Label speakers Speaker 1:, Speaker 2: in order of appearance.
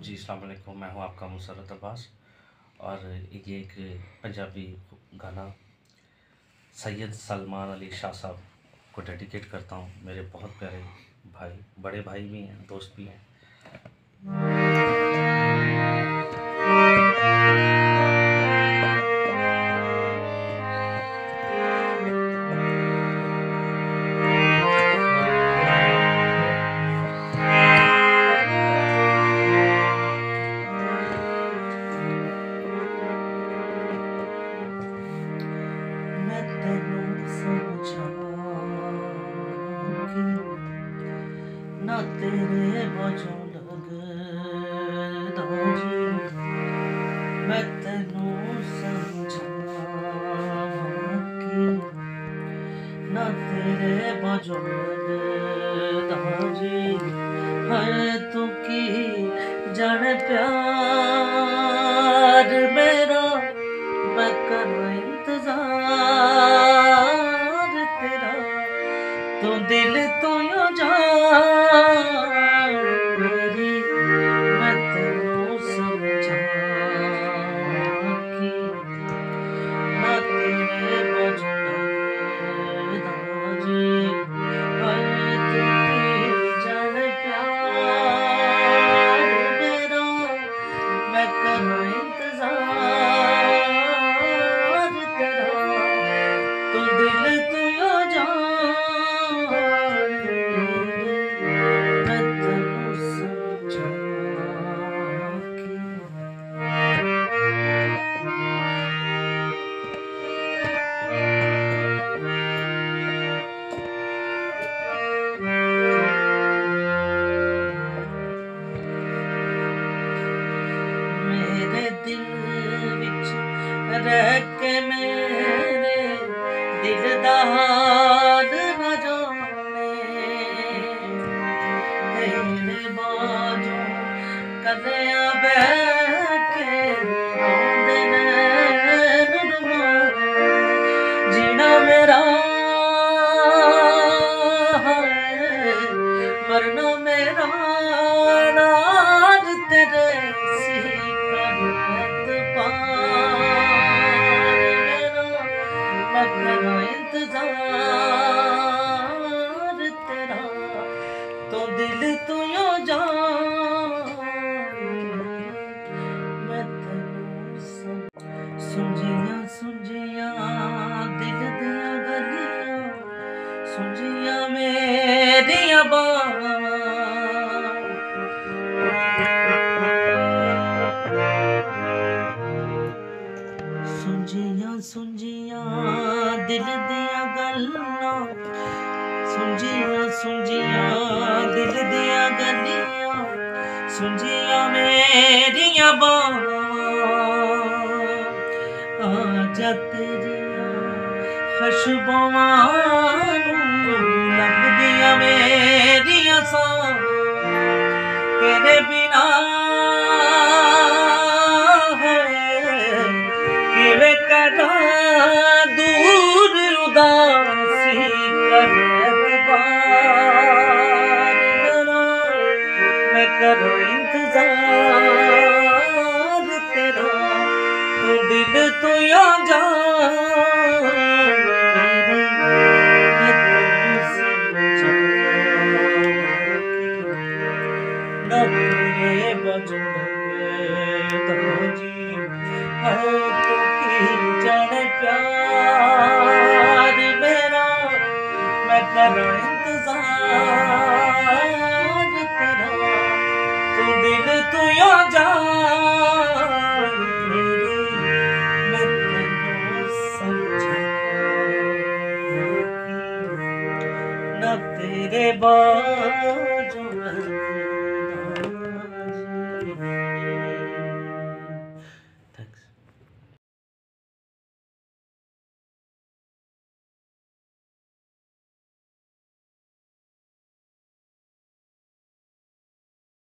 Speaker 1: जी, अस्सलाम वालेकुम। मैं हूँ आपका मुसर्रत अब्बास और ये एक पंजाबी गाना सैयद सलमान अली शाह साहब को डेडिकेट करता हूँ। मेरे बहुत प्यारे भाई, बड़े भाई भी हैं, दोस्त भी हैं। ना तेरे वजों लगदा जी, मैं तेनू समझावां कि ना तेरे वजों लगदा जी। हाय तू की जाने प्यार मेरा, मैं करूं इंतजार तेरा। तू दिल तो यो जान मेरी, मैं तेनू समझावां कि ना तेरे वजों लगदा जी। हाय तू की जाने प्यार मेरा, मैं करूं इंतजार तेरा। तू दिल तू यो जान मैं तेनू समझावां कि मेरे दिल विच रह के मेरे दिल दा हाल न जाने। तेरे बाजों कदे बैठ के रोंदे नैन रुमाने। जीना मेरा है, मरना मेरा नाल तेरे सी कर एतबार मेरा। मैं करूं इंतजार तेरा। तो दिल तू यो जान मैं तेनू सुंजियां सुंजियां दिल दियां गलियां, सुंजियां मेरियां बावां। सुंजियां सुंजियां दिल दियां गल्लां, सुंजियां सुंजियां दिल दियां गलियां, सुंजियां मेरियां बावां। आजा तेरियां खुशबुआं नूं लगदियां मेरियां सांवां। तेरे बिना किवें कढां दूर उदासी कर एतबार मेरा। मैं करूं इंतजार तेरा। तू दिल तू यो जान मैं तेनू समझावां कि ना तेरे वजों लगदा जी। हाय तू की जाने प्यार मेरा, मैं करूं इंतजार तेरा। तू दिल तू यो जान मेरी, मैं तेनू समझावां कि ना तेरे